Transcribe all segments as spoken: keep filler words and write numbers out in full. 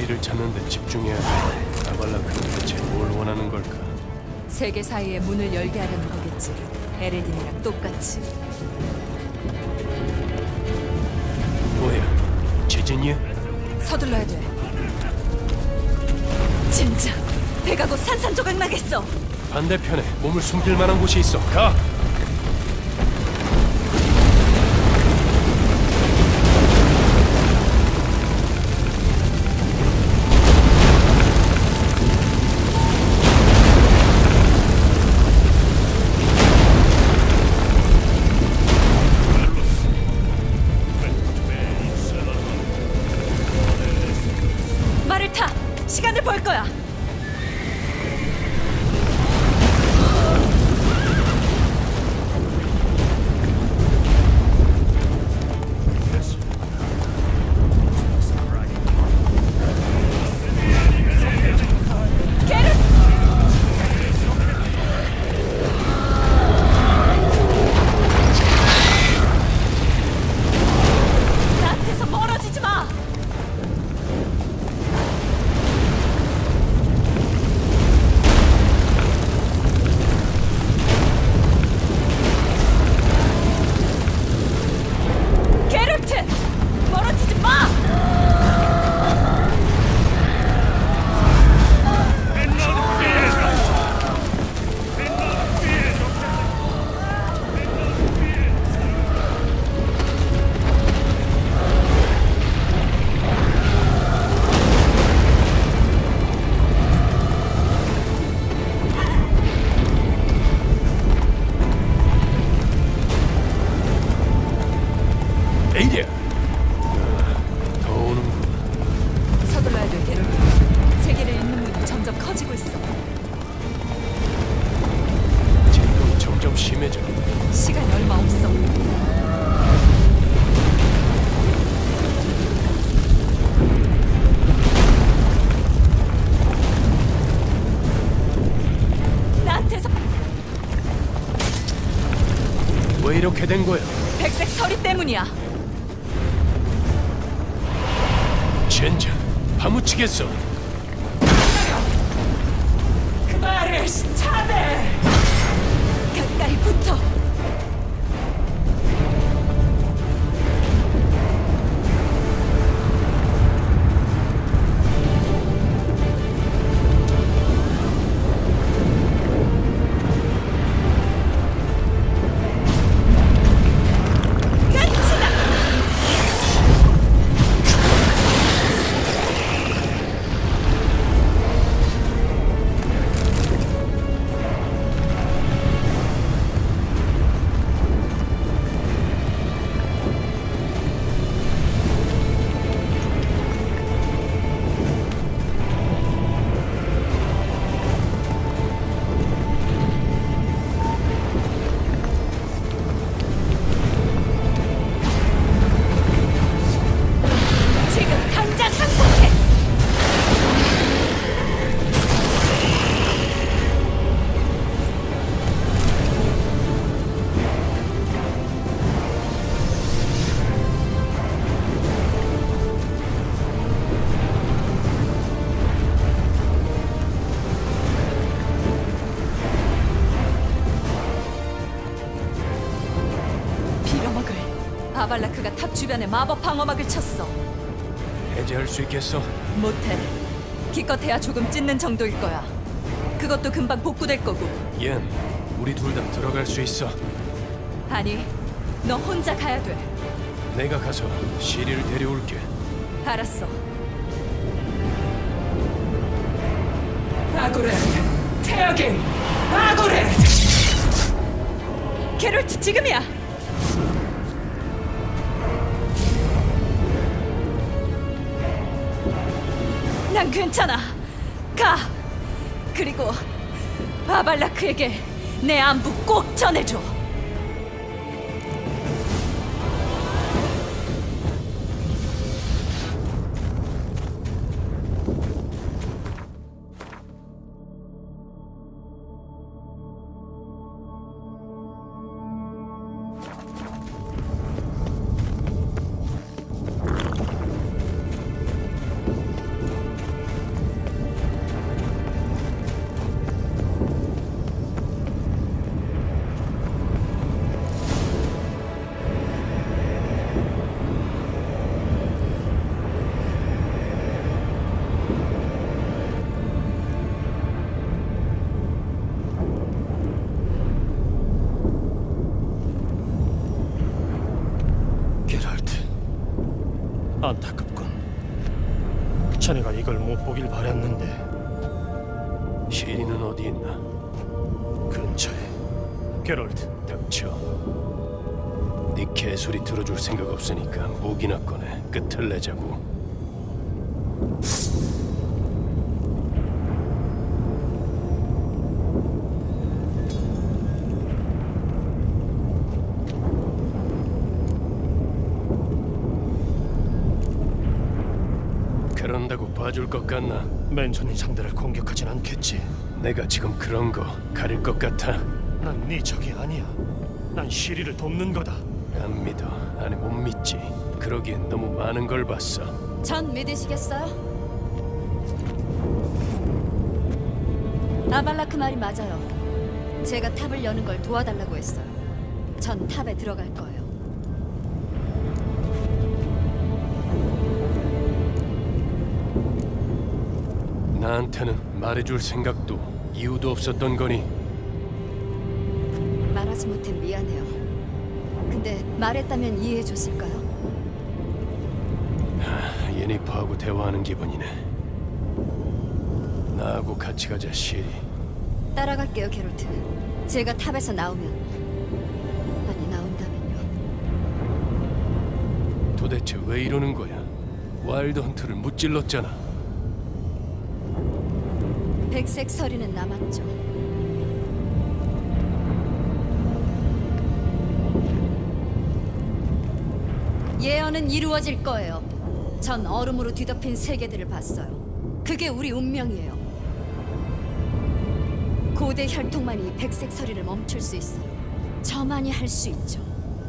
길을 찾는 데 집중해야 돼. 아발라크는 대체 뭘 원하는 걸까? 세계 사이에 문을 열게 하려는 거겠지. 에레딘이랑 똑같이. 뭐야? 지진이야? 서둘러야 돼. 진짜 배가 곧 산산조각 나겠어. 반대편에 몸을 숨길 만한 곳이 있어. 가! 말을 타! 시간을 벌 거야! 나한테서 멀어지지 마! 게르트! 멀어지지 마! 에이리야! 아, 더 오는구나. 서둘러야 돼, 게르트. 세계를 잇는 문이 점점 커지고 있어. 진동이 점점 심해져. 시간이 얼마 없어. 나한테서 왜 이렇게 된 거야? 백색 서리 때문이야. 젠장, 파묻히겠어. 그 말을 차대! 가까이 붙어. 끝이다! 지금 당장 항복해! 빌어먹을. 아발라크가 탑 주변에 마법 방어막을 쳤어. 해제할 수 있겠어? 못해. 기껏해야 조금 찢는 정도일 거야. 그것도 금방 복구될 거고. 옌, 우리 둘 다 들어갈 수 있어. 아니, 너 혼자 가야 돼. 내가 가서 시리를 데려올게. 알았어. 아구레, 태어긴, 아구레. 게롤트 지금이야. 난 괜찮아. 가. 그리고 아발라크에게 내 안부 꼭 전해줘. 안타깝군. 자네가 이걸 못 보길 바랬는데. 시리는 어디 있나? 근처에. 게롤트, 닥쳐. 네 개소리 들어줄 생각 없으니까 목이나 꺼내. 끝을 내자고. 그런다고 봐줄 것 같나? 맨손이 상대를 공격하진 않겠지. 내가 지금 그런 거 가릴 것 같아? 난 네 적이 아니야. 난 시리를 돕는 거다. 안 믿어. 아니 못 믿지. 그러기엔 너무 많은 걸 봤어. 전 믿으시겠어요? 아발라크 말이 맞아요. 제가 탑을 여는 걸 도와달라고 했어요. 전 탑에 들어갈 거예요. 나한테는 말해줄 생각도 이유도 없었던 거니? 말하지 못해 미안해요. 근데 말했다면 이해해줬을까요? 하, 예니퍼하고 대화하는 기분이네. 나하고 같이 가자, 시리. 따라갈게요, 게롤트. 제가 탑에서 나오면, 아니 나온다면요. 도대체 왜 이러는 거야? 와일드 헌트를 무찔렀잖아. 백색 서리는 남았죠. 예언은 이루어질 거예요. 전 얼음으로 뒤덮인 세계들을 봤어요. 그게 우리 운명이에요. 고대 혈통만이 백색 서리를 멈출 수 있어요. 저만이 할 수 있죠.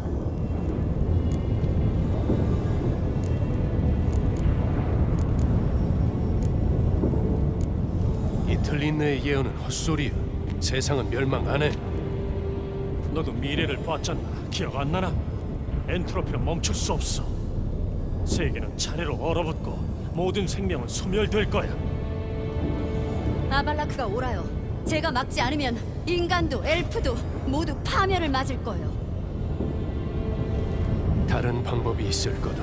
이틀린네의 예언은 헛소리야. 세상은 멸망 안 해. 너도 미래를 봤잖아. 기억 안 나나? 엔트로피는 멈출 수 없어. 세계는 차례로 얼어붙고 모든 생명은 소멸될 거야. 아발라크가 오라요. 제가 막지 않으면 인간도 엘프도 모두 파멸을 맞을 거예요. 다른 방법이 있을 거다.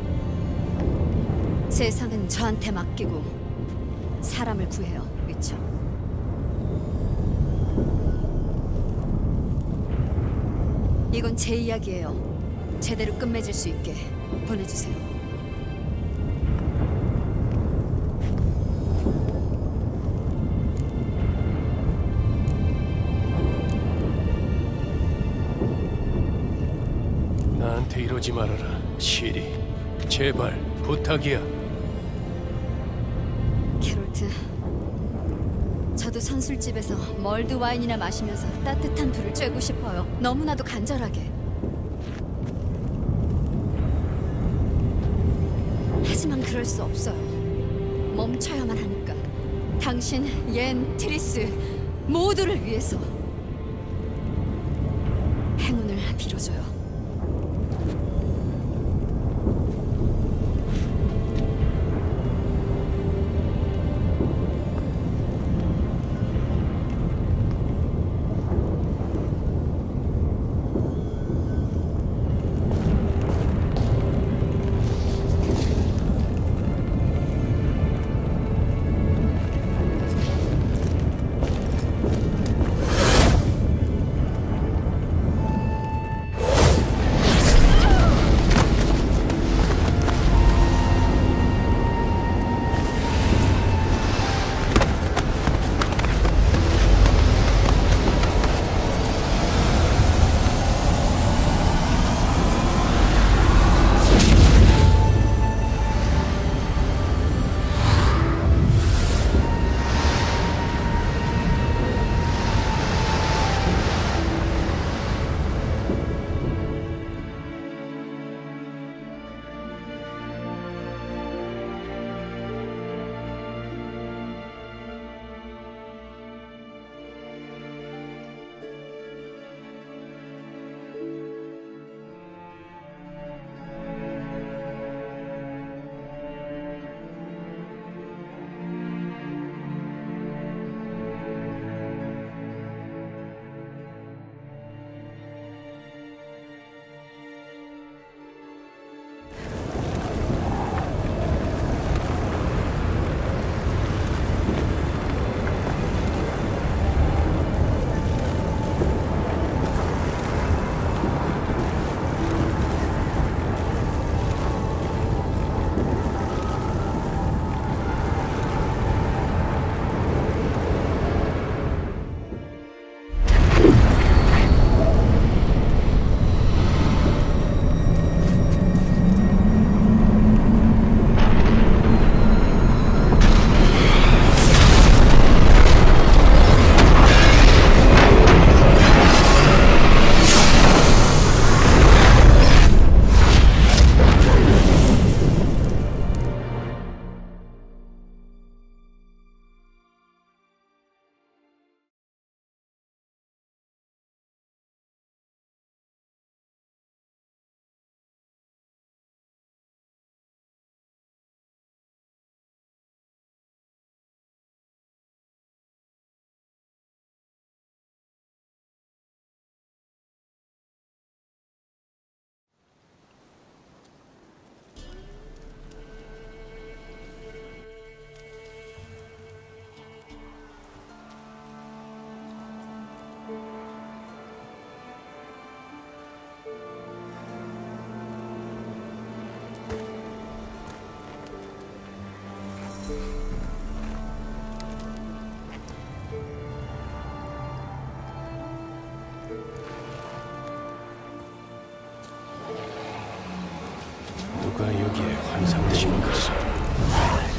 세상은 저한테 맡기고 사람을 구해요, 위쳐. 이건 제 이야기예요. 제대로 끝맺을 수 있게 보내주세요. 나한테 이러지 말아라, 시리. 제발 부탁이야. 게롤트, 저도 선술집에서 멀드 와인이나 마시면서 따뜻한 불을 쬐고 싶어요. 너무나도 간절하게. 하지만 그럴 수 없어요. 멈춰야만 하니까. 당신, 옌, 트리스 모두를 위해서 행운을 빌어줘요. 누가 여기에 환상을 심었어?